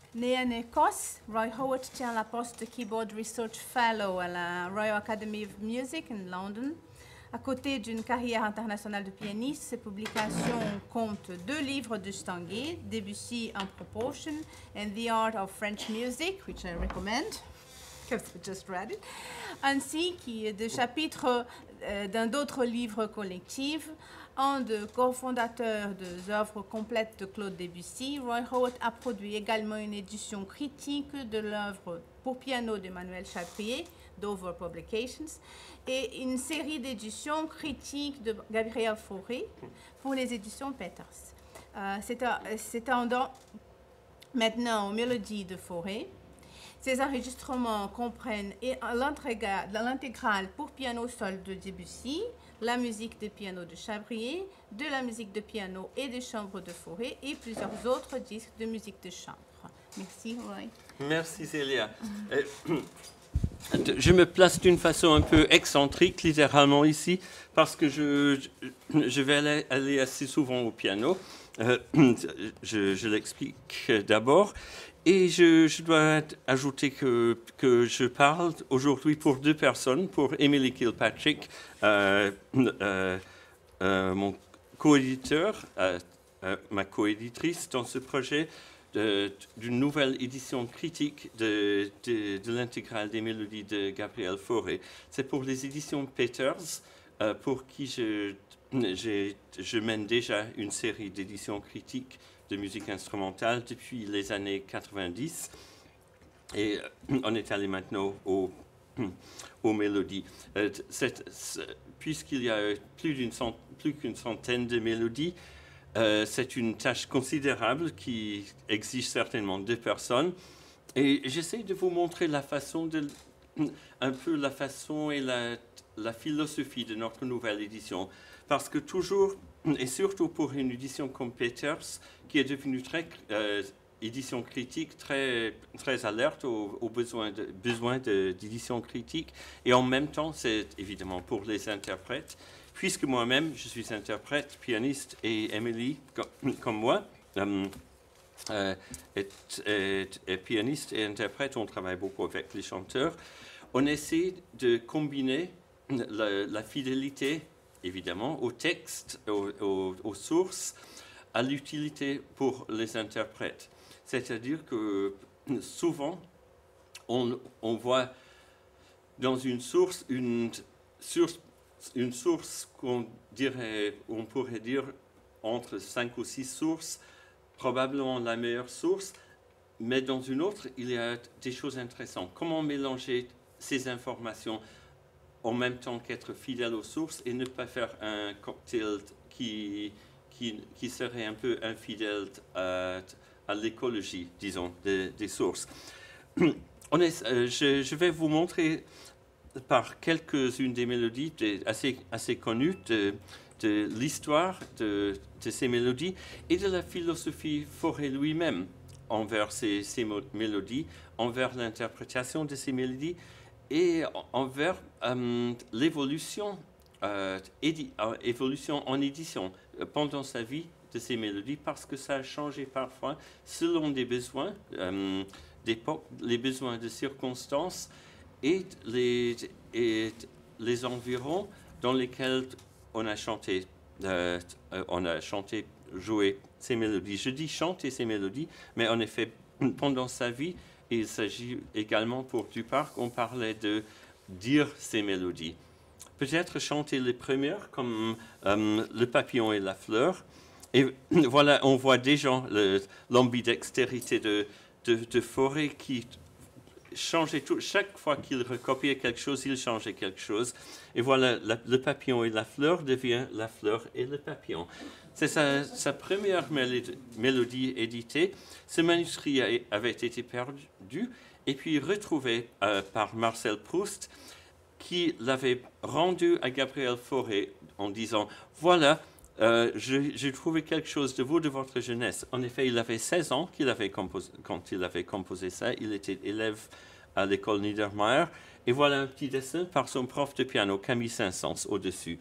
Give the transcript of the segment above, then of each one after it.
Né en Écosse, Roy Howard tient la poste de Keyboard Research Fellow à la Royal Academy of Music in London. À côté d'une carrière internationale de pianiste, ses publications comptent 2 livres de Stanguet, Debussy en Proportion and the Art of French Music, which I recommend, because I just read it, ainsi que des chapitres dans d'autres livres collectifs. Un des cofondateurs des œuvres complètes de Claude Debussy, Roy Howard a produit également une édition critique de l'œuvre pour piano d'Emmanuel Chatrier, Dover Publications, et une série d'éditions critiques de Gabriel Fauré pour les éditions Peters. S'étendant maintenant aux mélodies de Fauré, ces enregistrements comprennent l'intégrale pour piano seul de Debussy, la musique de piano de Chabrier, de la musique de piano et de chambre de Fauré et plusieurs autres disques de musique de chambre. Merci, Roy. Merci, Célia. Je me place d'une façon un peu excentrique, littéralement ici, parce que je vais aller assez souvent au piano. Je l'explique d'abord. Et je dois ajouter que je parle aujourd'hui pour 2 personnes, pour Emily Kilpatrick, mon co-éditeur, ma co-éditrice dans ce projet d'une nouvelle édition critique de l'intégrale des mélodies de Gabriel Fauré. C'est pour les éditions Peters, pour qui je mène déjà une série d'éditions critiques de musique instrumentale depuis les années 90 et on est allé maintenant aux mélodies. Puisqu'il y a plus qu'une centaine de mélodies, c'est une tâche considérable qui exige certainement 2 personnes et j'essaie de vous montrer un peu la façon et la philosophie de notre nouvelle édition parce que toujours et surtout pour une édition comme Peters, qui est devenue édition critique, très alerte aux besoins d'édition critique. Et en même temps, c'est évidemment pour les interprètes, puisque moi-même, je suis interprète, pianiste, et Emily, comme moi, est pianiste et interprète. On travaille beaucoup avec les chanteurs. On essaie de combiner la fidélité évidemment, au texte, aux sources, à l'utilité pour les interprètes. C'est-à-dire que souvent, on voit dans une source qu'on pourrait dire entre 5 ou 6 sources, probablement la meilleure source, mais dans une autre, il y a des choses intéressantes. Comment mélanger ces informations en même temps qu'être fidèle aux sources et ne pas faire un cocktail qui serait un peu infidèle à l'écologie, disons, des sources. Je vais vous montrer par quelques-unes des mélodies assez connues de l'histoire de ces mélodies et de la philosophie Fauré lui-même envers ces mélodies, envers l'interprétation de ces mélodies et envers l'évolution en édition pendant sa vie de ces mélodies, parce que ça a changé parfois selon des besoins d'époque, les besoins de circonstances et les environs dans lesquels on a chanté, joué ces mélodies. Je dis chanter ces mélodies, mais en effet, pendant sa vie, il s'agit également pour Duparc, on parlait de dire ces mélodies. Peut-être chanter les premières, comme le papillon et la fleur. Et voilà, on voit déjà l'ambidextérité de Fauré qui changeait tout. Chaque fois qu'il recopiait quelque chose, il changeait quelque chose. Et voilà, le papillon et la fleur devient la fleur et le papillon. C'est sa première mélodie éditée. Ce manuscrit avait été perdu et puis retrouvé par Marcel Proust, qui l'avait rendu à Gabriel Fauré en disant « Voilà, j'ai trouvé quelque chose de vous, de votre jeunesse. » En effet, il avait 16 ans quand il avait composé ça. Il était élève à l'école Niedermayer. Et voilà un petit dessin par son prof de piano, Camille Saint-Saëns, au-dessus.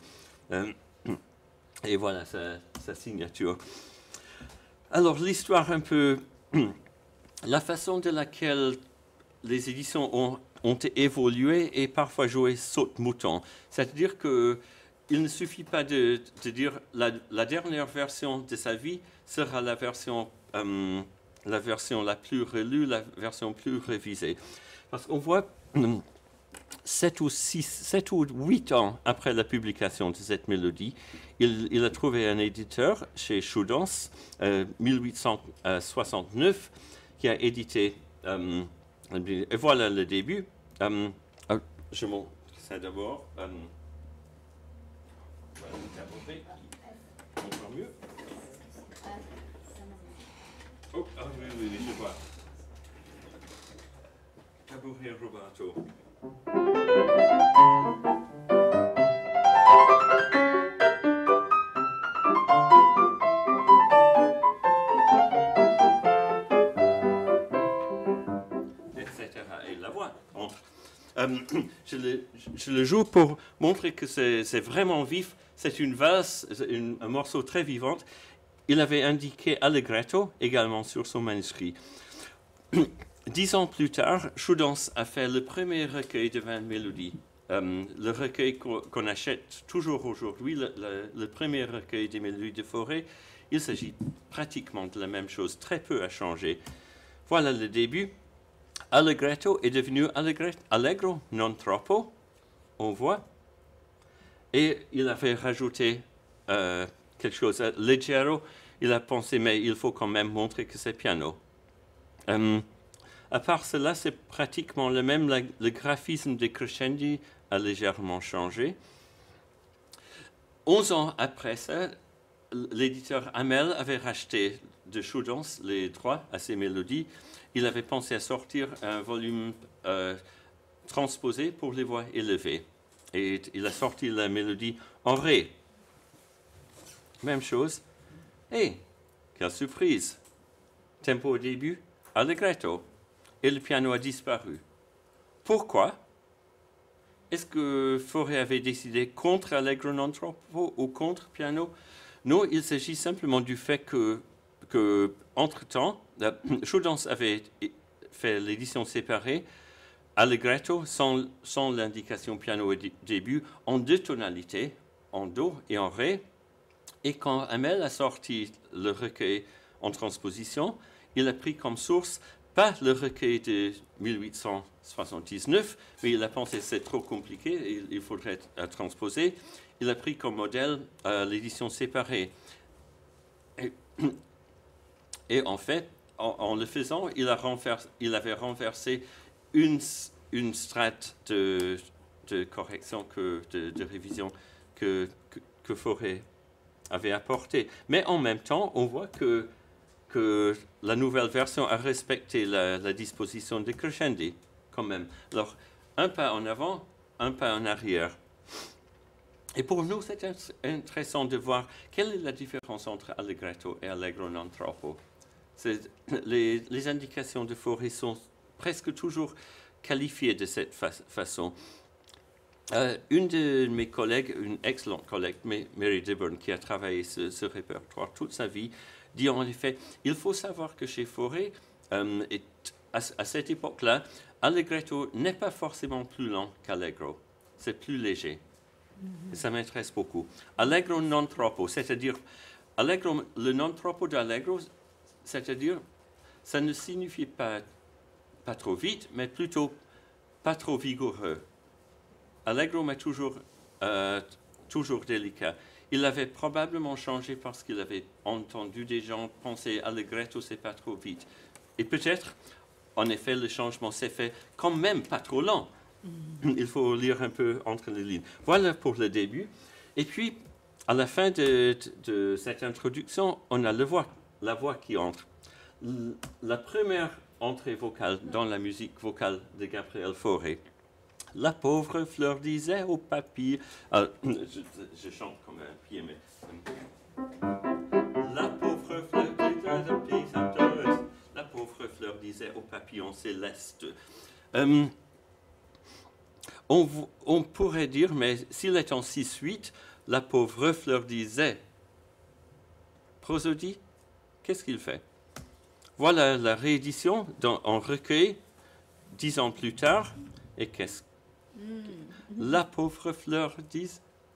Et voilà sa signature. Alors, l'histoire un peu la façon de laquelle les éditions ont évolué et parfois joué saute-mouton. C'est-à-dire qu'il ne suffit pas de dire la dernière version de sa vie sera la version la plus relue, la version plus révisée. Parce qu'on voit 7 ou 8 ans après la publication de cette mélodie, il a trouvé un éditeur chez Schoudens, 1869, qui a édité, et voilà le début. Je montre ça d'abord. Encore mieux. Oh, oui, je vois. Tabouret rubato. Et la voix entre. Je le joue pour montrer que c'est vraiment vif. C'est une valse, un morceau très vivant. Il avait indiqué allegretto également sur son manuscrit. 10 ans plus tard, Schoudens a fait le premier recueil de 20 mélodies. Le recueil qu'on achète toujours aujourd'hui, le premier recueil des mélodies de Fauré, il s'agit pratiquement de la même chose. Très peu a changé. Voilà le début. Allegretto est devenu allegro non troppo, on voit. Et il avait rajouté quelque chose. Leggero, il a pensé, mais il faut quand même montrer que c'est piano. À part cela, c'est pratiquement le même. Le graphisme des crescendi a légèrement changé. 11 ans après ça, l'éditeur Hamel avait racheté de Schoudens les droits à ces mélodies. Il avait pensé à sortir un volume transposé pour les voix élevées. Et il a sorti la mélodie en ré. Même chose. Et, quelle surprise! Tempo au début, allegretto. Et le piano a disparu. Pourquoi? Est-ce que Fauré avait décidé contre allegro non troppo ou contre piano? Non, il s'agit simplement du fait que entre-temps, Schoudens avait fait l'édition séparée, allegretto sans l'indication piano au début, en 2 tonalités, en do et en ré. Et quand Hamel a sorti le recueil en transposition, il a pris comme source pas le recueil de 1879, mais il a pensé que c'est trop compliqué, il faudrait transposer. Il a pris comme modèle l'édition séparée. Et en fait, en le faisant, il avait renversé une strate de correction, de révision que Fauré avait apporté. Mais en même temps, on voit que la nouvelle version a respecté la disposition de crescendi, quand même. Alors, un pas en avant, un pas en arrière. Et pour nous, c'est intéressant de voir quelle est la différence entre allegretto et allegro non troppo. Les indications de Fauré sont presque toujours qualifiées de cette façon. Une de mes collègues, une excellente collègue, Mary Dibburn, qui a travaillé ce répertoire toute sa vie, dit en effet, il faut savoir que chez Fauré, à cette époque-là, allegretto n'est pas forcément plus lent qu'allegro. C'est plus léger. Et ça m'intéresse beaucoup. Allegro non troppo, c'est-à-dire, le non troppo d'allegro, c'est-à-dire, ça ne signifie pas trop vite, mais plutôt pas trop vigoureux. Allegro est toujours délicat. Il avait probablement changé parce qu'il avait entendu des gens penser allegretto, c'est pas trop vite. Et peut-être, en effet, le changement s'est fait quand même pas trop lent. Il faut lire un peu entre les lignes. Voilà pour le début. Et puis, à la fin de cette introduction, on a la voix qui entre. La première entrée vocale dans la musique vocale de Gabriel Fauré. La pauvre fleur disait au papy... je chante comme un pied, mais... La pauvre fleur disait au papillon céleste. On pourrait dire, mais s'il est en 6-8, la pauvre fleur disait. Prosodie, qu'est-ce qu'il fait? Voilà la réédition en recueil 10 ans plus tard. Et qu'est-ce que la pauvre fleur dit?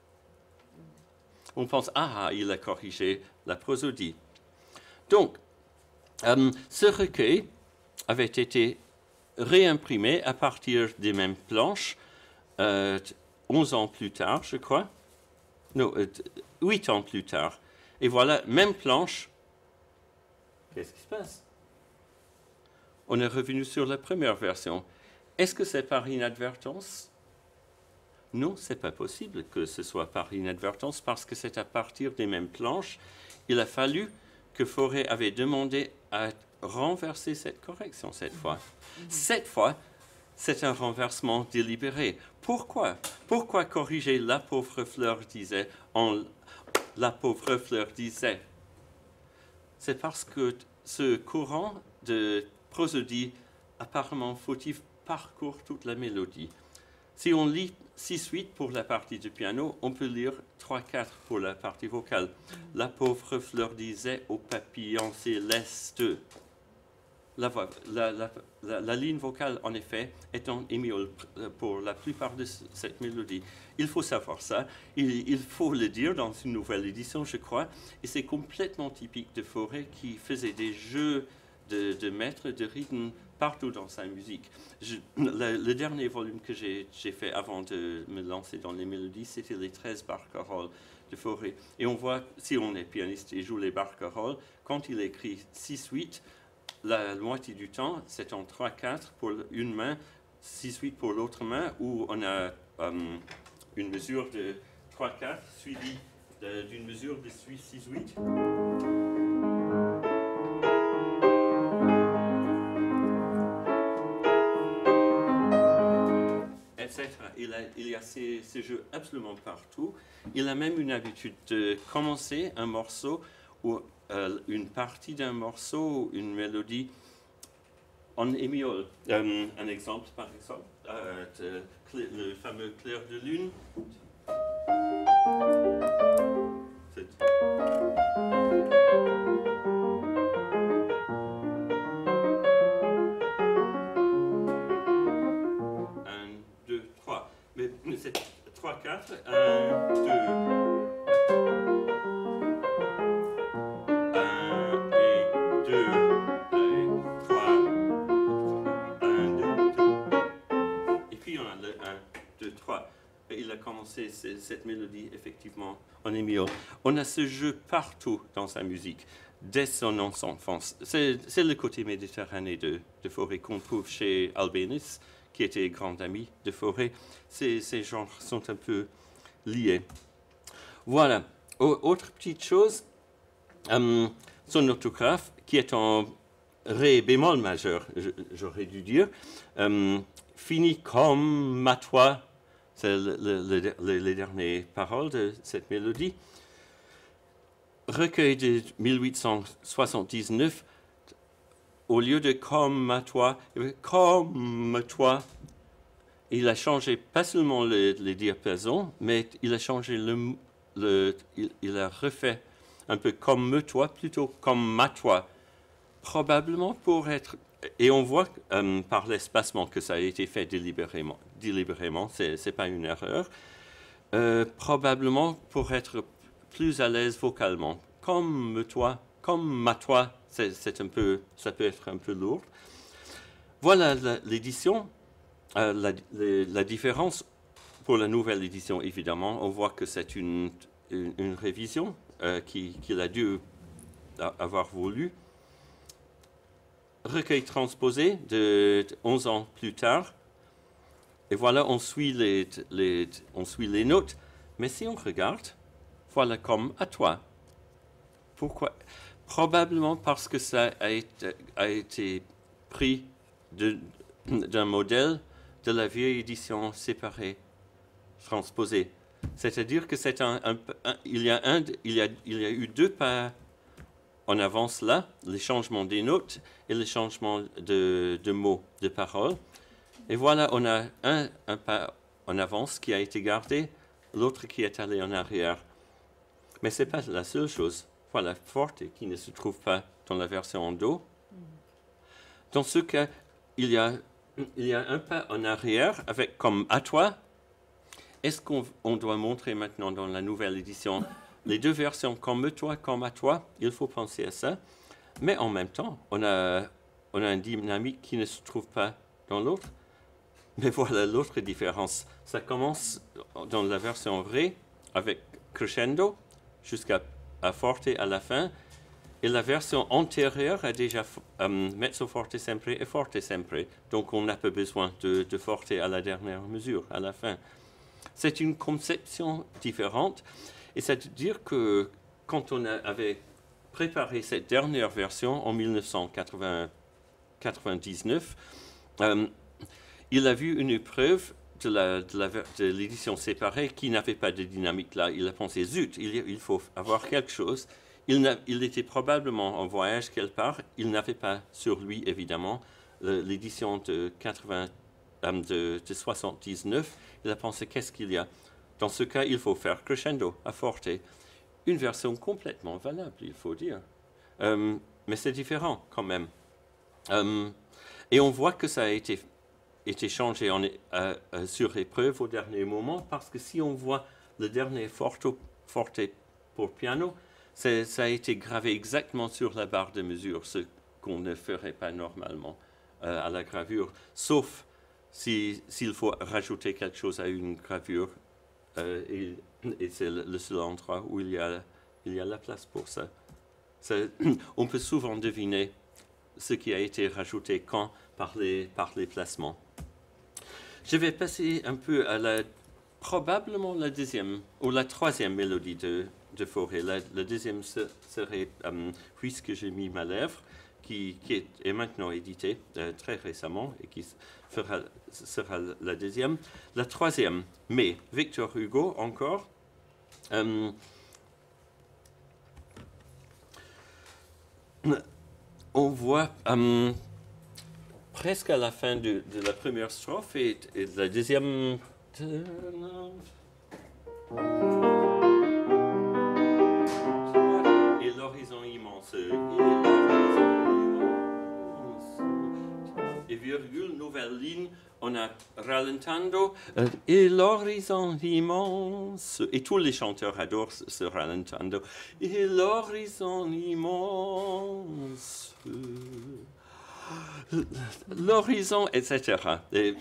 On pense, ah, il a corrigé la prosodie. Donc, ce recueil avait été réimprimé à partir des mêmes planches 11 ans plus tard, je crois. Non, 8 ans plus tard. Et voilà, même planche. Qu'est-ce qui se passe? On est revenu sur la première version. Est-ce que c'est par inadvertance? Non, ce n'est pas possible que ce soit par inadvertance parce que c'est à partir des mêmes planches. Il a fallu que Fauré avait demandé à renverser cette correction cette fois. Cette fois, c'est un renversement délibéré. Pourquoi? Pourquoi corriger la pauvre fleur disait en la pauvre fleur disait? C'est parce que ce courant de prosodie apparemment fautif parcourt toute la mélodie. Si on lit 6-8 pour la partie du piano, on peut lire 3-4 pour la partie vocale. La pauvre fleur disait aux papillons célestes. La ligne vocale, en effet, est en émiole pour la plupart de cette mélodie. Il faut savoir ça, il faut le dire dans une nouvelle édition, je crois, et c'est complètement typique de Fauré qui faisait des jeux de maître de rythme partout dans sa musique. Le dernier volume que j'ai fait avant de me lancer dans les mélodies, c'était les 13 barcarolles de Fauré. Et on voit, si on est pianiste et joue les barcarolles, quand il écrit 6-8, la moitié du temps, c'est en 3-4 pour une main, 6-8 pour l'autre main, où on a une mesure de 3-4 suivie d'une mesure de 6-8. Etc. Il y a ces jeux absolument partout. Il a même une habitude de commencer un morceau ou une partie d'un morceau, une mélodie en émiole. Un exemple, par exemple, le fameux clair de lune. Mais c'est 3-4, 1, 2, 1 et 2, 3, 1, 2, 2. Et puis on a le 1, 2, 3. Et il a commencé cette mélodie effectivement en émiole. On a ce jeu partout dans sa musique, dès son enfance. C'est le côté méditerranéen de Fauré qu'on trouve chez Albéniz, qui était grand ami de Fauré. Ces genres sont un peu liés. Voilà. Autre petite chose, son orthographe, qui est en ré bémol majeur, j'aurais dû dire, finit comme matois, c'est les dernières paroles de cette mélodie. Recueil de 1879, au lieu de comme toi, il a changé pas seulement les diapasons, mais il a changé il a refait un peu comme toi, plutôt comme toi. Probablement pour être, et on voit par l'espacement que ça a été fait délibérément, c'est pas une erreur, probablement pour être plus à l'aise vocalement. Comme toi, comme toi. C'est un peu, ça peut être un peu lourd. Voilà l'édition. La différence pour la nouvelle édition, évidemment, on voit que c'est une révision qu'il a dû avoir voulu. Recueil transposé de 11 ans plus tard. Et voilà, on suit les notes. Mais si on regarde, voilà comme à toi. Pourquoi? Probablement parce que ça a été pris d'un modèle de la vieille édition séparée, transposée. C'est-à-dire que il y a eu 2 pas en avance là, les changements des notes et les changements de mots, de paroles. Et voilà, on a un pas en avance qui a été gardé, l'autre qui est allé en arrière. Mais ce n'est pas la seule chose. Voilà, forte qui ne se trouve pas dans la version en do. Dans ce cas, il y a un pas en arrière avec comme à toi. Est-ce qu'on doit montrer maintenant dans la nouvelle édition les deux versions comme toi, comme à toi? Il faut penser à ça. Mais en même temps, on a une dynamique qui ne se trouve pas dans l'autre. Mais voilà l'autre différence. Ça commence dans la version vraie avec crescendo jusqu'à forte à la fin. Et la version antérieure a déjà mezzo forte sempre et forte sempre. Donc on n'a pas besoin de forte à la dernière mesure, à la fin. C'est une conception différente. Et c'est-à-dire que quand on avait préparé cette dernière version en 1999, il a vu une épreuve de l'édition séparée qui n'avait pas de dynamique là. Il a pensé, zut, il faut avoir quelque chose. Il était probablement en voyage quelque part. Il n'avait pas sur lui, évidemment, l'édition de 79. Il a pensé, qu'est-ce qu'il y a? Dans ce cas, il faut faire crescendo, à forte. Une version complètement valable, il faut dire. Mais c'est différent quand même. Et on voit que ça a été changé sur épreuve au dernier moment, parce que si on voit le dernier forte pour piano, ça a été gravé exactement sur la barre de mesure, ce qu'on ne ferait pas normalement à la gravure, sauf s'il faut rajouter quelque chose à une gravure, et c'est le seul endroit où il y a la place pour ça. On peut souvent deviner ce qui a été rajouté quand par les placements. Je vais passer un peu à probablement la deuxième ou la troisième mélodie de Fauré. La deuxième serait Puisque j'ai mis ma lèvre, qui est maintenant édité très récemment et qui sera la deuxième. La troisième, mais Victor Hugo encore. On voit presque à la fin de la première strophe et de la deuxième. Et l'horizon immense. Et virgule, nouvelle ligne, on a rallentando. Et l'horizon immense. Et tous les chanteurs adorent ce rallentando. Et l'horizon immense. L'horizon, etc. Et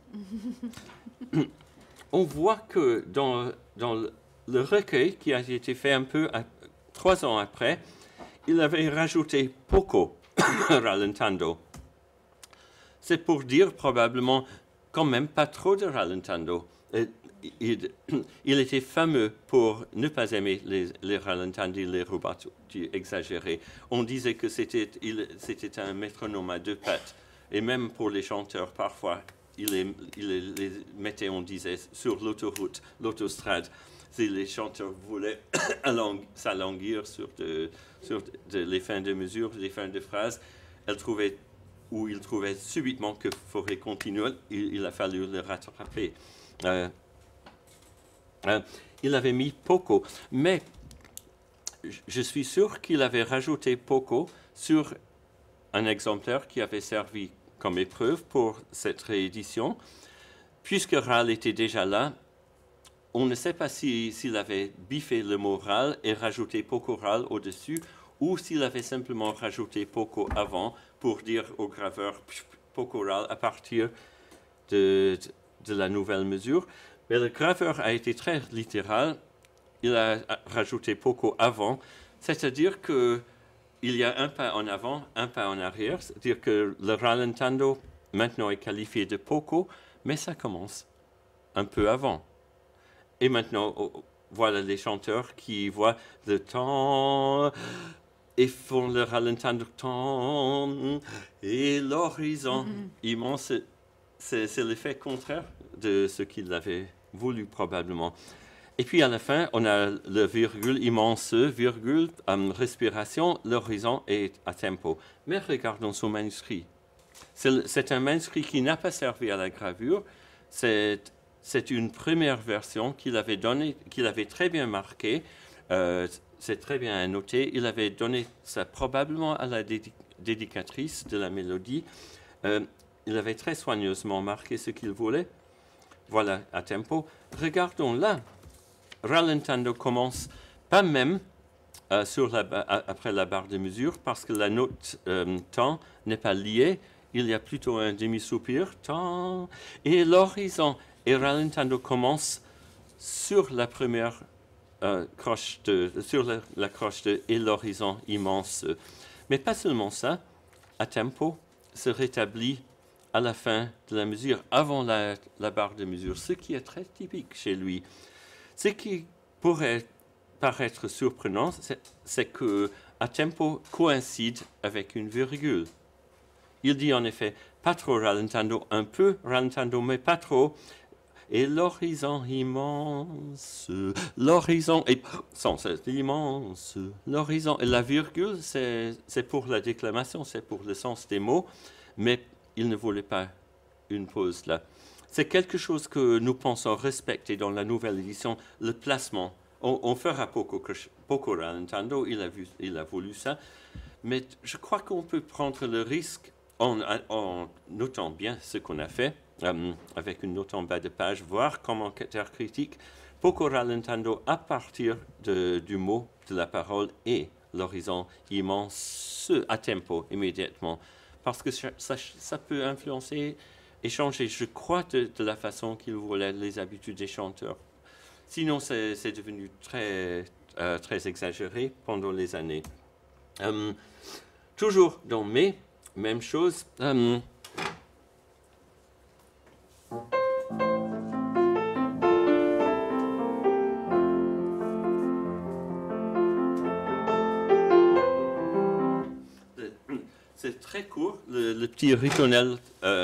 on voit que dans le recueil qui a été fait un peu 3 ans après, il avait rajouté poco rallentando. C'est pour dire probablement quand même pas trop de rallentando. Il était fameux pour ne pas aimer les rallentandi, les rubato exagérés. On disait que c'était un métronome à 2 pattes. Et même pour les chanteurs, parfois, il les mettait, on disait, sur l'autoroute, l'autostrade. Si les chanteurs voulaient s'alanguir sur les fins de mesure, les fins de phrases, ils trouvaient subitement qu'il faudrait continuer, il a fallu le rattraper. Il avait mis poco, mais je suis sûr qu'il avait rajouté poco sur un exemplaire qui avait servi comme épreuve pour cette réédition. Puisque Ral était déjà là, on ne sait pas s'il avait biffé le mot Ral et rajouté poco Ral au-dessus, ou s'il avait simplement rajouté poco avant pour dire au graveur poco Ral à partir de la nouvelle mesure. Mais le graveur a été très littéral. Il a rajouté poco avant, c'est-à-dire qu'il y a un pas en avant, un pas en arrière, c'est-à-dire que le rallentando maintenant est qualifié de poco, mais ça commence un peu avant. Et maintenant, voilà les chanteurs qui voient le temps et font le rallentando temps et l'horizon immense. C'est l'effet contraire de ce qu'il avait voulu probablement. Et puis à la fin, on a le virgule immense, virgule, respiration, l'horizon est à tempo. Mais regardons son manuscrit. C'est un manuscrit qui n'a pas servi à la gravure. C'est une première version qu'il avait donnée, qu'il avait très bien marquée. C'est très bien noté. Il avait donné ça probablement à la dédicatrice de la mélodie. Il avait très soigneusement marqué ce qu'il voulait. Voilà, à tempo. Regardons là. Rallentando commence pas même après la barre de mesure, parce que la note temps n'est pas liée. Il y a plutôt un demi-soupir, temps, et l'horizon. Et rallentando commence sur la première croche sur la croche de et l'horizon immense. Mais pas seulement ça, à tempo se rétablit à la fin de la mesure, avant la barre de mesure, ce qui est très typique chez lui. Ce qui pourrait paraître surprenant, c'est que à tempo coïncide avec une virgule. Il dit en effet pas trop rallentando, un peu rallentando, mais pas trop. Et l'horizon immense, l'horizon est immense, l'horizon. Et la virgule, c'est pour la déclamation, c'est pour le sens des mots, mais il ne voulait pas une pause là. C'est quelque chose que nous pensons respecter dans la nouvelle édition, le placement. On fera poco rallentando, il a voulu ça, mais je crois qu'on peut prendre le risque en notant bien ce qu'on a fait, avec une note en bas de page, voir commentaire critique, poco rallentando à partir du mot, de la parole et l'horizon immense à tempo immédiatement, parce que ça peut influencer et changer, je crois, de la façon qu'il voulait les habitudes des chanteurs. Sinon, c'est devenu très exagéré pendant les années. Toujours dans mai, même chose. C'est très court, le petit ritornelle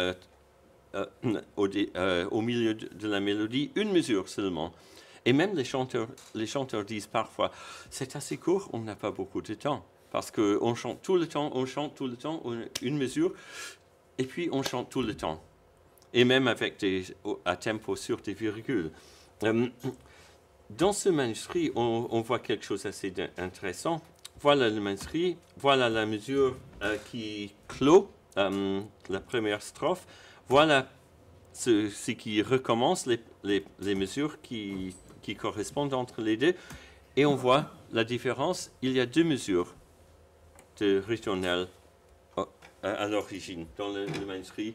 au milieu de la mélodie, une mesure seulement. Et même les chanteurs disent parfois, c'est assez court, on n'a pas beaucoup de temps. Parce qu'on chante tout le temps, une mesure, et puis on chante tout le temps. Et même avec à tempo sur des virgules. Dans ce manuscrit, on voit quelque chose d'assez intéressant. Voilà le manuscrit, voilà la mesure qui clôt la première strophe. Voilà ce qui recommence, les mesures qui correspondent entre les deux. Et on voit la différence. Il y a deux mesures de ritornelle à l'origine dans le manuscrit.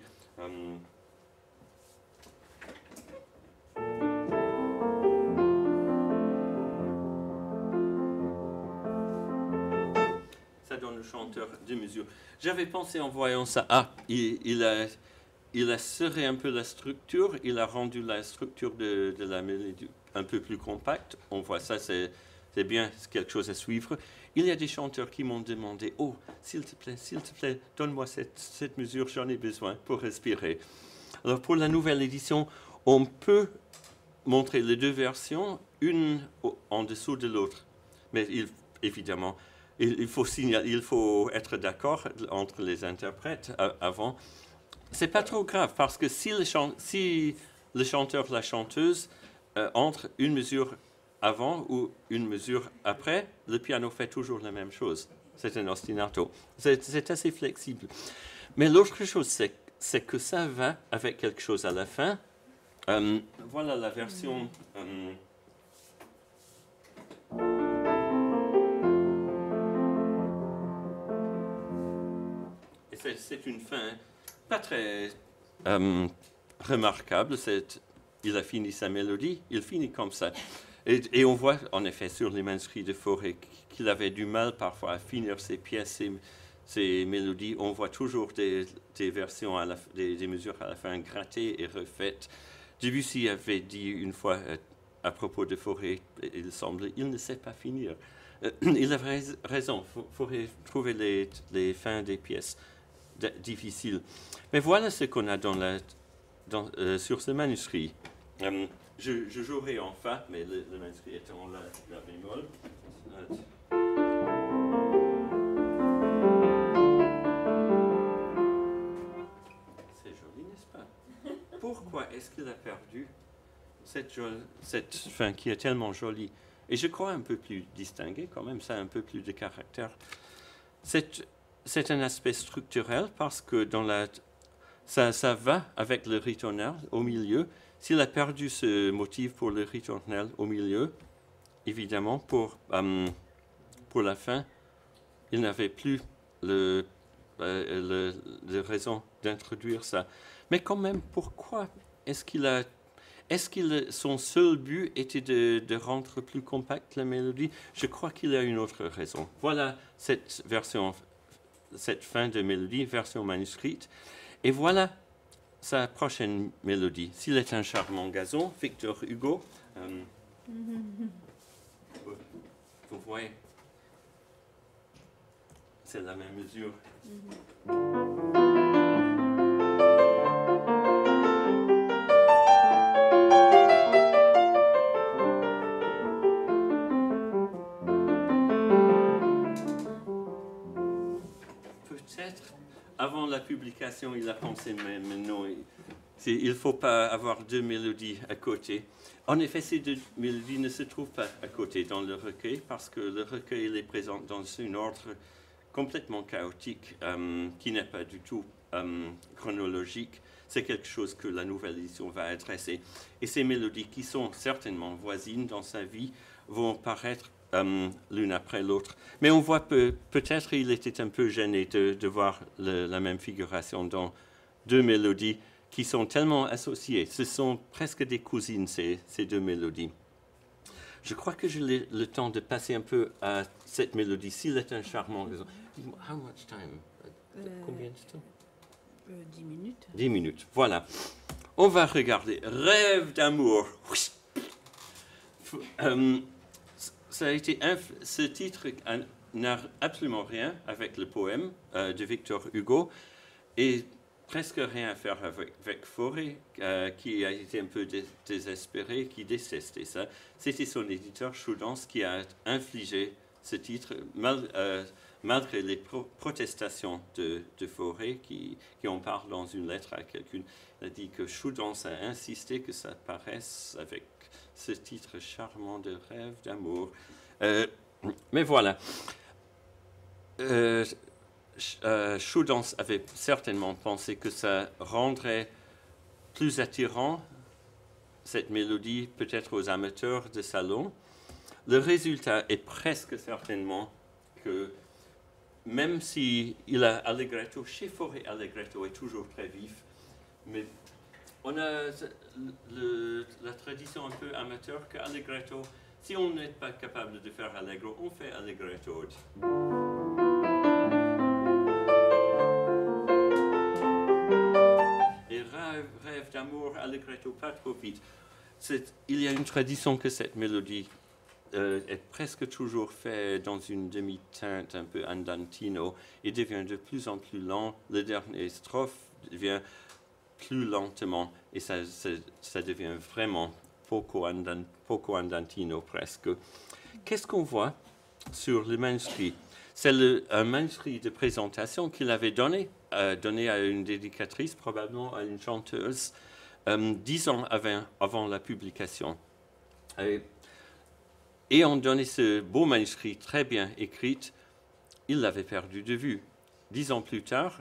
Ça donne le chanteur deux mesures. J'avais pensé en voyant ça, il a serré un peu la structure, il a rendu la structure de la mélodie un peu plus compacte. On voit ça, c'est bien quelque chose à suivre. Il y a des chanteurs qui m'ont demandé, oh, s'il te plaît, donne-moi cette mesure, j'en ai besoin pour respirer. Alors pour la nouvelle édition, on peut montrer les deux versions, une en dessous de l'autre. Mais évidemment, il faut être d'accord entre les interprètes avant. C'est pas trop grave parce que si le chanteur, la chanteuse, entre une mesure avant ou une mesure après, le piano fait toujours la même chose. C'est un ostinato. C'est assez flexible. Mais l'autre chose, c'est que ça va avec quelque chose à la fin. Voilà la version. Et c'est une fin pas très remarquable. Il a fini sa mélodie, il finit comme ça. Et on voit en effet sur les manuscrits de Fauré qu'il avait du mal parfois à finir ses pièces, ses mélodies. On voit toujours des versions, des mesures à la fin grattées et refaites. Debussy avait dit une fois à propos de Fauré, il semble, il ne sait pas finir. Il avait raison, Fauré trouvait les fins des pièces difficiles. Mais voilà ce qu'on a sur ce manuscrit. Je jouerai en fa, mais le manuscrit est en la bémol. C'est joli, n'est-ce pas? Pourquoi est-ce qu'il a perdu cette fin qui est tellement jolie? Et je crois un peu plus distinguée quand même, ça a un peu plus de caractère. c'est un aspect structurel parce que ça va avec le ritornel au milieu. S'il a perdu ce motif pour le ritornel au milieu, évidemment, pour la fin, il n'avait plus de raison d'introduire ça. Mais quand même, pourquoi son seul but était de rendre plus compacte la mélodie? Je crois qu'il y a une autre raison. Voilà cette fin de mélodie, version manuscrite. Et voilà sa prochaine mélodie. S'il est un charmant gazon, Victor Hugo. Vous voyez, c'est la même mesure. Peut-être, avant la publication, il a pensé, mais non, il ne faut pas avoir deux mélodies à côté. En effet, ces deux mélodies ne se trouvent pas à côté dans le recueil, parce que le recueil il est présent dans un ordre complètement chaotique, qui n'est pas du tout chronologique. C'est quelque chose que la nouvelle édition va adresser. Et ces mélodies, qui sont certainement voisines dans sa vie, vont paraître l'une après l'autre. Mais on voit peut-être il était un peu gêné de voir la même figuration dans deux mélodies qui sont tellement associées. Ce sont presque des cousines, ces deux mélodies. Je crois que j'ai le temps de passer un peu à cette mélodie. S'il est un charmant... How much time? Combien de temps? 10 minutes. 10 minutes, voilà. On va regarder. Rêve d'amour. Ça a été ce titre n'a absolument rien avec le poème de Victor Hugo et presque rien à faire avec Fauré, qui a été un peu désespéré, qui détestait ça. C'était son éditeur Choudens qui a infligé ce titre malgré les protestations de Fauré, qui en parle dans une lettre à quelqu'un. Il a dit que Choudens a insisté que ça paraisse avec ce titre charmant de Rêve d'amour. Mais voilà. Choudens avait certainement pensé que ça rendrait plus attirant cette mélodie peut-être aux amateurs de salon. Le résultat est presque certainement que même si il a allegretto, chez Fauré allegretto est toujours très vif, mais on a la tradition un peu amateur que allegretto, si on n'est pas capable de faire allegro, on fait allegretto. Et rêve d'amour, allegretto, pas trop vite. Il y a une tradition que cette mélodie est presque toujours faite dans une demi-teinte un peu andantino et devient de plus en plus lent. Le dernier strophe devient plus lentement et ça devient vraiment poco andantino presque. Qu'est-ce qu'on voit sur le manuscrit? C'est un manuscrit de présentation qu'il avait donné à une dédicatrice, probablement à une chanteuse, 10 ans avant la publication. Ayant donné ce beau manuscrit très bien écrit, il l'avait perdu de vue. 10 ans plus tard,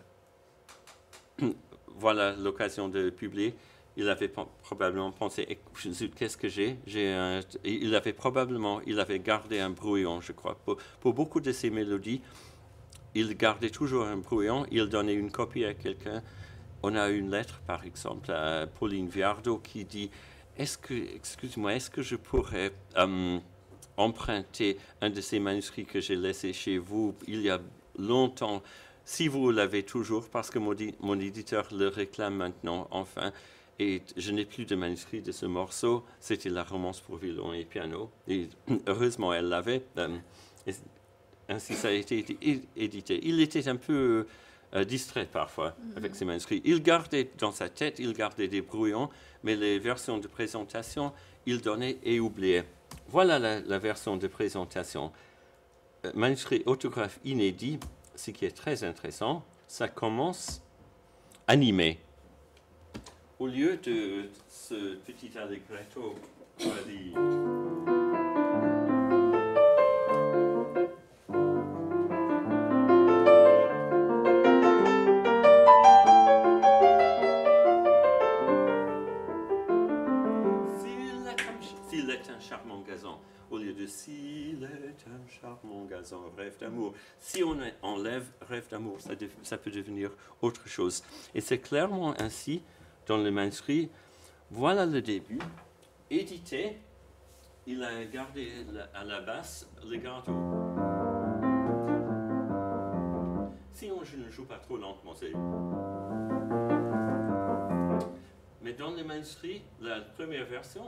voilà l'occasion de publier. Il avait probablement pensé, qu'est-ce que j'ai? Il avait gardé un brouillon, je crois. Pour beaucoup de ces mélodies, il gardait toujours un brouillon, il donnait une copie à quelqu'un. On a une lettre, par exemple, à Pauline Viardot qui dit, est-ce que je pourrais emprunter un de ces manuscrits que j'ai laissé chez vous il y a longtemps, si vous l'avez toujours, parce que mon éditeur le réclame maintenant, enfin. Et je n'ai plus de manuscrit de ce morceau. C'était la romance pour violon et piano. Et heureusement, elle l'avait. Ainsi, ça a été édité. Il était un peu distrait parfois avec ses manuscrits. Il gardait dans sa tête, il gardait des brouillons, mais les versions de présentation, il donnait et oubliait. Voilà la version de présentation. Manuscrit autographe inédit, ce qui est très intéressant, ça commence animé. Au lieu de ce petit allegretto, s'il est un charmant gazon, rêve d'amour. Si on enlève rêve d'amour, ça peut devenir autre chose. Et c'est clairement ainsi dans le manuscrit. Voilà le début. Édité, il a gardé à la basse le gâteau. Sinon, je ne joue pas trop lentement. Mais dans le manuscrit, la première version,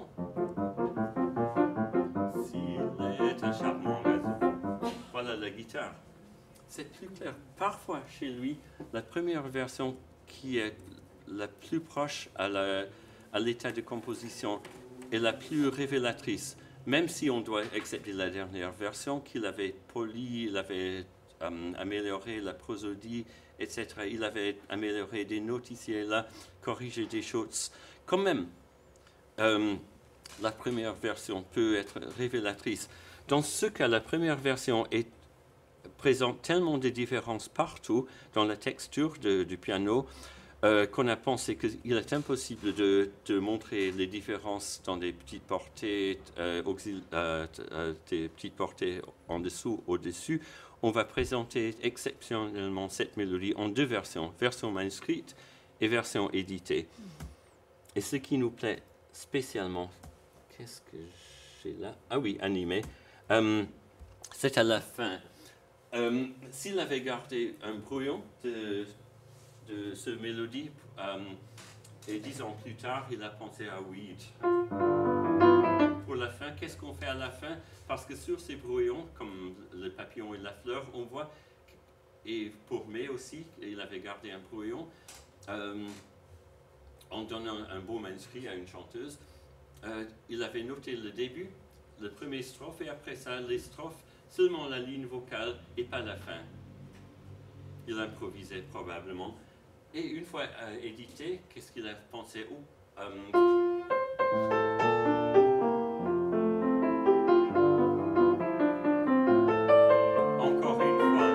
s'il est un charmant gazon, voilà la guitare. C'est plus clair. Parfois, chez lui, la première version qui est la plus proche à l'état de composition est la plus révélatrice. Même si on doit accepter la dernière version, qu'il avait poli, il avait amélioré la prosodie, etc. Il avait amélioré des notes ici et là, corrigé des choses. Quand même, la première version peut être révélatrice. Dans ce cas, la première version présente tellement de différences partout dans la texture du piano qu'on a pensé qu'il est impossible de montrer les différences dans des petites portées, des petites portées en dessous, au-dessus. On va présenter exceptionnellement cette mélodie en deux versions, version manuscrite et version éditée. Et ce qui nous plaît spécialement, qu'est-ce que j'ai là? Ah oui, animé. C'est à la fin. S'il avait gardé un brouillon de ce mélodie, et 10 ans plus tard, il a pensé à Weed. Pour la fin, qu'est-ce qu'on fait à la fin? Parce que sur ces brouillons, comme le papillon et la fleur, on voit, et pour May aussi, il avait gardé un brouillon, en donnant un beau manuscrit à une chanteuse, il avait noté le début, le premier strophe, et après ça, les strophes, seulement la ligne vocale et pas la fin. Il improvisait probablement. Et une fois édité, qu'est-ce qu'il a pensé? Encore une fois.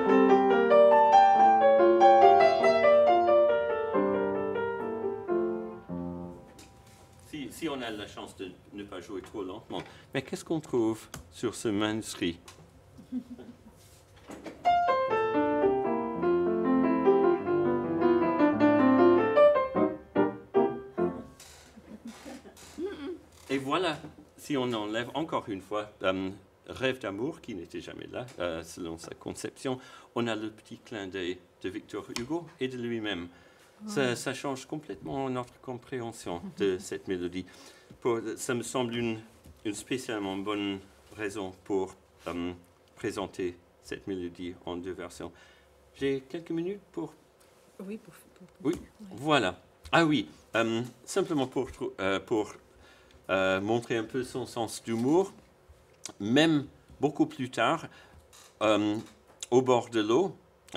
Si on a la chance de ne pas jouer trop lentement. Mais qu'est-ce qu'on trouve sur ce manuscrit? Et voilà, si on enlève encore une fois Rêve d'amour, qui n'était jamais là, selon sa conception, on a le petit clin d'œil de Victor Hugo et de lui-même. Ouais. Ça change complètement notre compréhension de cette mélodie. Ça me semble une spécialement bonne raison pour présenter cette mélodie en deux versions. J'ai quelques minutes pour... Oui, oui, voilà. Ah oui, simplement pour montrer un peu son sens d'humour, même beaucoup plus tard, au bord de l'eau,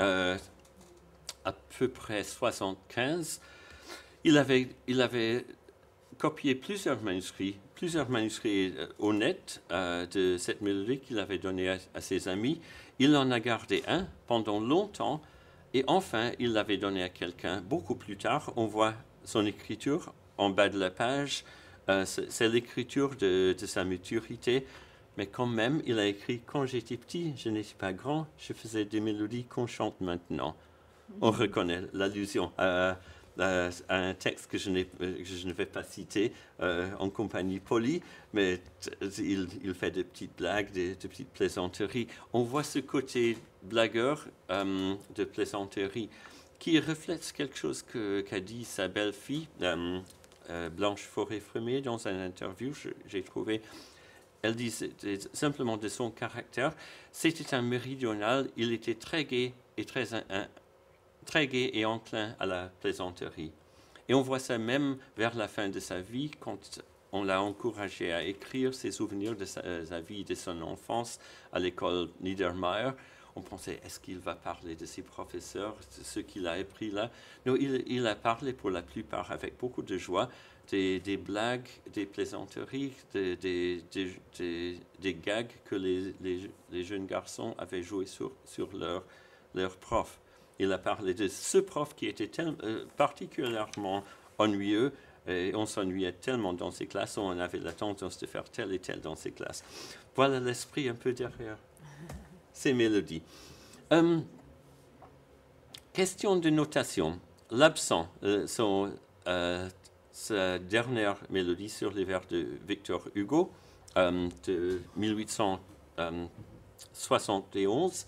à peu près 75, il avait copié plusieurs manuscrits honnêtes de cette mélodie qu'il avait donnée à ses amis. Il en a gardé un pendant longtemps et enfin il l'avait donné à quelqu'un. Beaucoup plus tard, on voit son écriture en bas de la page. C'est l'écriture de sa maturité, mais quand même, il a écrit « Quand j'étais petit, je n'étais pas grand, je faisais des mélodies qu'on chante maintenant ». On reconnaît l'allusion à un texte que je ne vais pas citer en compagnie polie, mais il fait de petites blagues, de petites plaisanteries. On voit ce côté blagueur de plaisanterie qui reflète quelque chose qu'a dit sa belle-fille, Blanche Forêt-Frémé, dans une interview, j'ai trouvé. Elle dit simplement de son caractère, c'était un méridional, il était très gai et enclin à la plaisanterie. Et on voit ça même vers la fin de sa vie, quand on l'a encouragé à écrire ses souvenirs de sa vie, de son enfance à l'école Niedermeyer. On pensait, est-ce qu'il va parler de ses professeurs, de ce qu'il a appris là? Non, il a parlé pour la plupart avec beaucoup de joie, des blagues, des plaisanteries, des gags que les jeunes garçons avaient joués sur leur prof. Il a parlé de ce prof qui était particulièrement ennuyeux, Et on s'ennuyait tellement dans ces classes, on avait la tendance de faire tel et tel dans ces classes. Voilà l'esprit un peu derrière ces mélodies. Question de notation. L'absent, sa dernière mélodie sur les vers de Victor Hugo de 1871.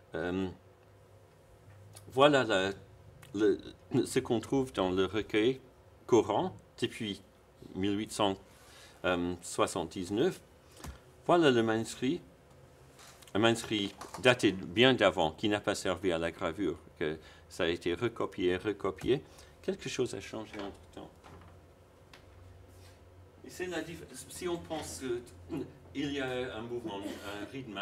Voilà ce qu'on trouve dans le recueil Coran depuis 1879. Voilà le manuscrit, un manuscrit daté bien d'avant, qui n'a pas servi à la gravure, que ça a été recopié. Quelque chose a changé entre-temps. Et c'est la si on pense qu'il y a un mouvement, un rythme.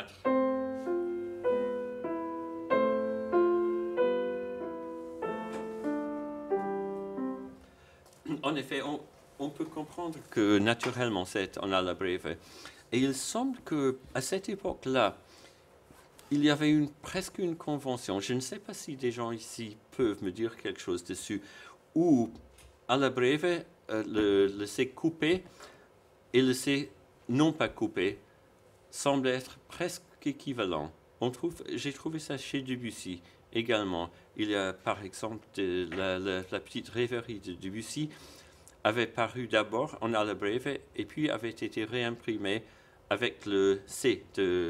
En effet, on peut comprendre que naturellement c'est en alla breve. Et il semble qu'à cette époque-là, il y avait presque une convention. Je ne sais pas si des gens ici peuvent me dire quelque chose dessus. Où alla breve, le C coupé et le C non pas coupé semblent être presque équivalents. J'ai trouvé ça chez Debussy également. Il y a par exemple la petite rêverie de Debussy avait paru d'abord en alla breve et puis avait été réimprimée avec le C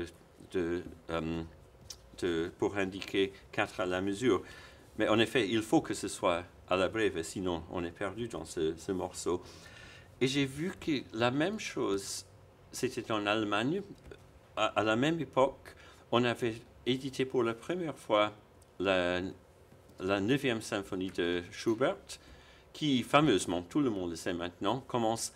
pour indiquer 4 à la mesure. Mais en effet, il faut que ce soit alla breve, sinon on est perdu dans ce morceau. Et j'ai vu que la même chose, c'était en Allemagne. À la même époque, on avait édité pour la première fois la 9e symphonie de Schubert, qui fameusement, tout le monde le sait maintenant, commence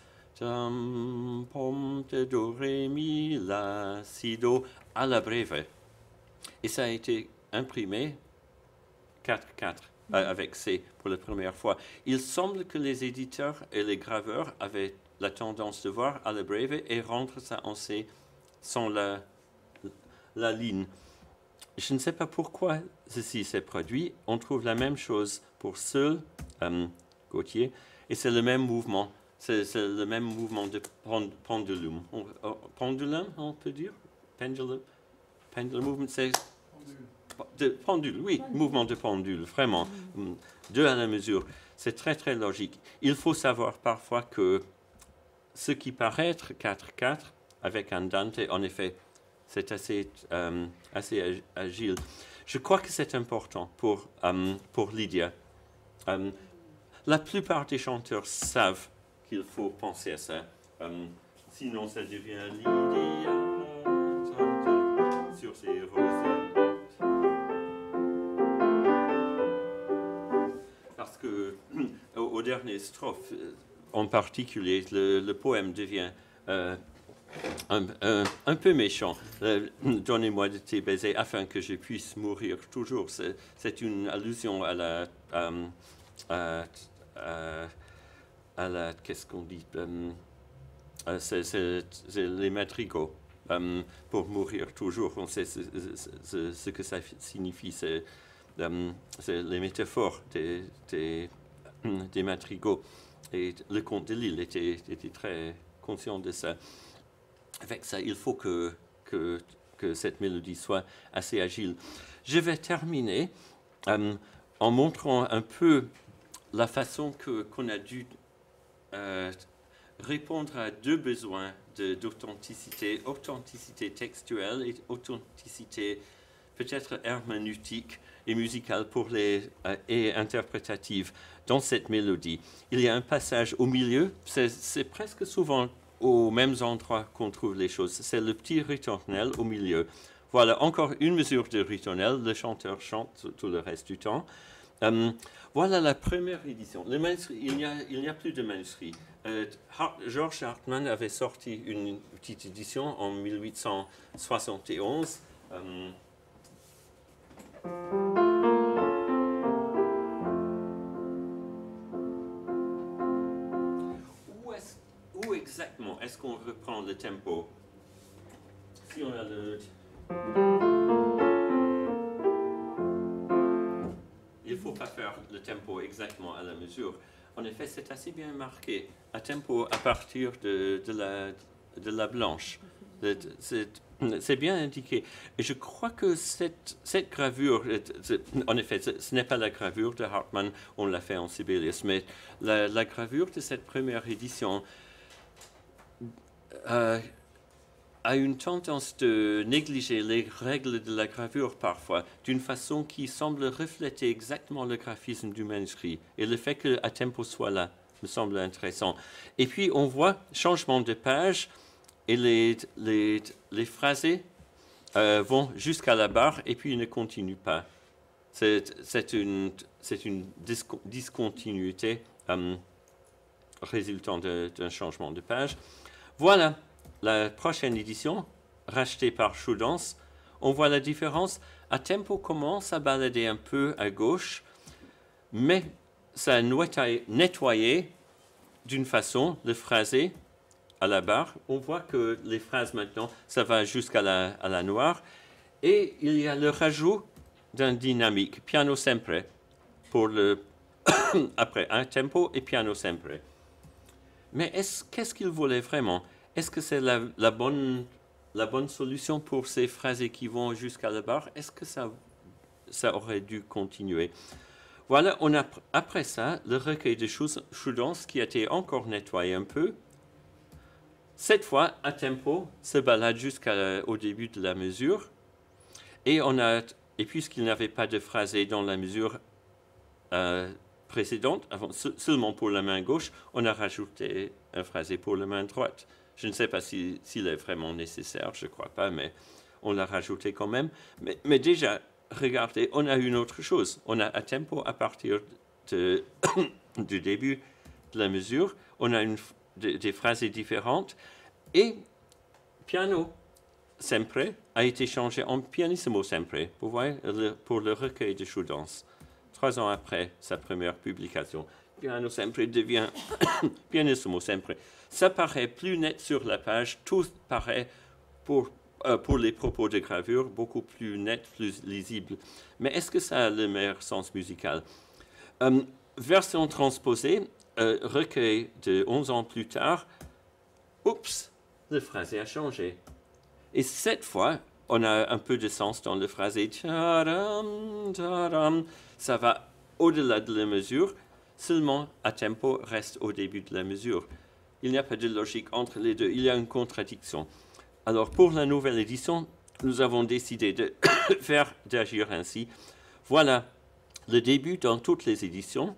pom, do, ré, mi, la, si, do, alla breve. Et ça a été imprimé 4/4 avec C pour la première fois. Il semble que les éditeurs et les graveurs avaient la tendance de voir alla breve et rendre ça en C sans la ligne. Je ne sais pas pourquoi ceci s'est produit. On trouve la même chose pour seul, Gautier, et c'est le même mouvement. C'est le même mouvement de pendulum. Pendulum, on peut dire? Pendulum movement, c'est de pendule, oui, mouvement de pendule, vraiment. 2 à la mesure. C'est très, très logique. Il faut savoir parfois que ce qui paraît être 4/4 avec un dante, en effet, c'est assez agile. Je crois que c'est important pour Lydia. La plupart des chanteurs savent qu'il faut penser à ça. Sinon, ça devient Lydia sur ses roses. Parce que au dernier strophe, en particulier, le poème devient un peu méchant. Donnez-moi de tes baisers afin que je puisse mourir toujours. C'est une allusion à la qu'est-ce qu'on dit? C'est les madrigaux. Pour mourir toujours, on sait ce que ça signifie. C'est les métaphores des madrigaux. Et le comte de Lille était très conscient de ça. Avec ça, il faut que cette mélodie soit assez agile. Je vais terminer en montrant un peu la façon qu'on a dû répondre à 2 besoins d'authenticité, authenticité textuelle et authenticité peut-être herméneutique et musicale et interprétative dans cette mélodie. Il y a un passage au milieu, c'est presque souvent aux mêmes endroits qu'on trouve les choses. C'est le petit ritornel au milieu. Voilà, encore une mesure de ritornel. Le chanteur chante tout le reste du temps. Voilà la première édition. Le manuscrit, il n'y a plus de manuscrit. George Hartmann avait sorti une petite édition en 1871. Où exactement est-ce qu'on reprend le tempo? Si on a il ne faut pas faire le tempo exactement à la mesure. En effet, c'est assez bien marqué, à tempo à partir de la blanche. C'est bien indiqué. Et je crois que cette gravure, en effet, ce n'est pas la gravure de Hartmann, on l'a fait en Sibelius, mais la gravure de cette première édition a une tendance de négliger les règles de la gravure parfois, d'une façon qui semble refléter exactement le graphisme du manuscrit. Et le fait que à tempo soit là me semble intéressant. Et puis on voit changement de page, et les phrasés vont jusqu'à la barre et puis ils ne continuent pas. C'est une discontinuité résultant d'un changement de page. Voilà la prochaine édition, rachetée par Schoudens. On voit la différence. À tempo commence à balader un peu à gauche, mais ça a nettoyé d'une façon le phrasé à la barre. On voit que les phrases maintenant, ça va jusqu'à la noire. Et il y a le rajout d'un dynamique, piano sempre, pour le après un tempo et piano sempre. Mais qu'est-ce qu'il voulait vraiment? Est-ce que c'est la bonne solution pour ces phrasés qui vont jusqu'à la barre? Est-ce que ça aurait dû continuer? Voilà, on a après ça le recueil de Schoudens qui a été encore nettoyé un peu. Cette fois, à tempo, se balade jusqu'au début de la mesure. Et puisqu'il n'avait pas de phrasé dans la mesure précédente, seulement pour la main gauche, on a rajouté un phrasé pour la main droite. Je ne sais pas s'il est vraiment nécessaire, je ne crois pas, mais on l'a rajouté quand même. Mais déjà, regardez, on a une autre chose. On a à tempo à partir du début de la mesure. On a des phrasés différentes. Et piano sempre a été changé en pianissimo sempre, vous voyez, pour le recueil de Schoudens. 3 ans après sa première publication, piano sempre devient pianissimo sempre. Ça paraît plus net sur la page, tout paraît pour les propos de gravure beaucoup plus net, plus lisible. Mais est-ce que ça a le meilleur sens musical? Version transposée, recueil de 11 ans plus tard, oups, le phrasé a changé. Et cette fois, on a un peu de sens dans le phrasé. Tadam, tadam. Ça va au-delà de la mesure, seulement à tempo reste au début de la mesure. Il n'y a pas de logique entre les deux, il y a une contradiction. Alors pour la nouvelle édition, nous avons décidé d'agir ainsi. Voilà le début dans toutes les éditions.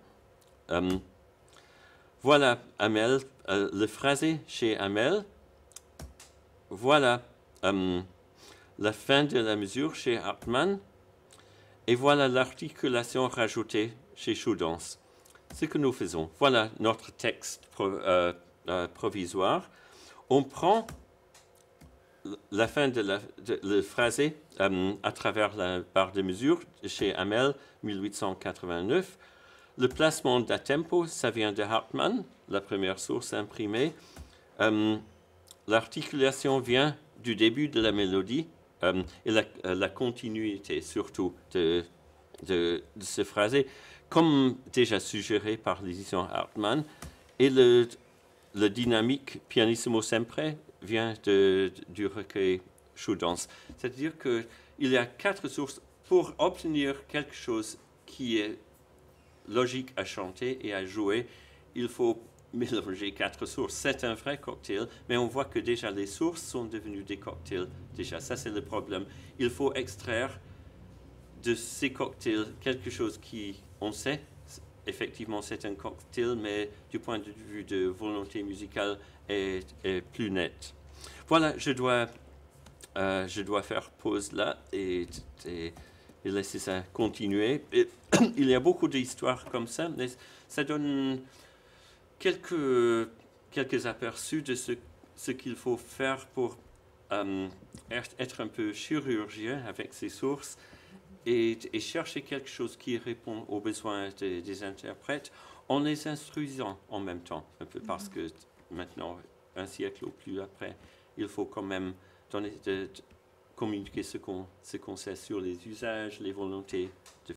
Voilà Hamel, le phrasé chez Hamel. Voilà la fin de la mesure chez Hartmann. Et voilà l'articulation rajoutée chez Schoudens. Ce que nous faisons, voilà notre texte provisoire. On prend la fin le phrasé à travers la barre de mesure chez Hamel, 1889. Le placement d'à tempo, ça vient de Hartmann, la première source imprimée. L'articulation vient du début de la mélodie et la continuité surtout de ce phrasé, comme déjà suggéré par l'édition Hartmann. Et le dynamique pianissimo sempre vient du recueil Schoudens. C'est-à-dire qu'il y a 4 sources pour obtenir quelque chose qui est logique à chanter et à jouer. Il faut mélanger 4 sources. C'est un vrai cocktail, mais on voit que déjà les sources sont devenues des cocktails. Déjà, ça c'est le problème. Il faut extraire de ces cocktails quelque chose qui, on sait, effectivement c'est un cocktail, mais du point de vue de volonté musicale est plus net. Voilà, je dois faire pause là et laisser ça continuer. Et, il y a beaucoup d'histoires comme ça, mais ça donne quelques aperçus de ce qu'il faut faire pour être un peu chirurgien avec ces sources et chercher quelque chose qui répond aux besoins des interprètes en les instruisant en même temps, un peu parce que maintenant, un siècle ou plus après, il faut quand même communiquer ce qu'on sait sur les usages, les volontés